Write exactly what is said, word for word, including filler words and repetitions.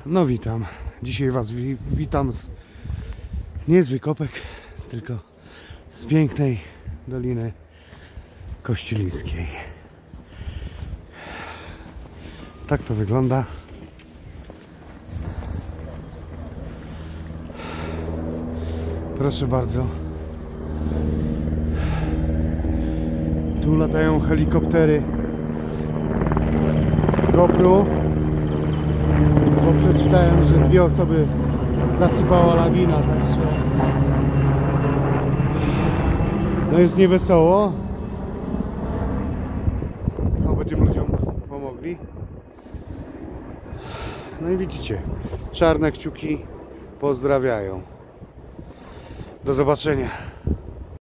No witam. Dzisiaj Was wi witam z nie z wykopek, tylko z pięknej Doliny Kościelińskiej. Tak to wygląda. Proszę bardzo. Tu latają helikoptery GoPro, bo przeczytałem, że dwie osoby zasypała lawina, także no jest niewesoło. Oby tym ludziom pomogli. No i widzicie, czarne kciuki pozdrawiają. Do zobaczenia.